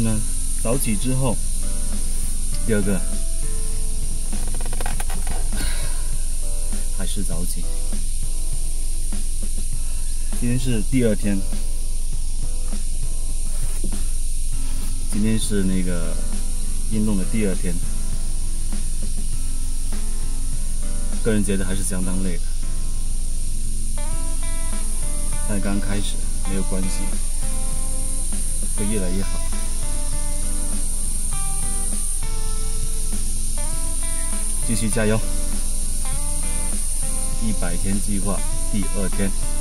呢，早起之后，第二个还是早起。今天是第二天，今天是那个运动的第二天，个人觉得还是相当累的，但刚开始没有关系，会越来越好。继续加油！100天计划第2天。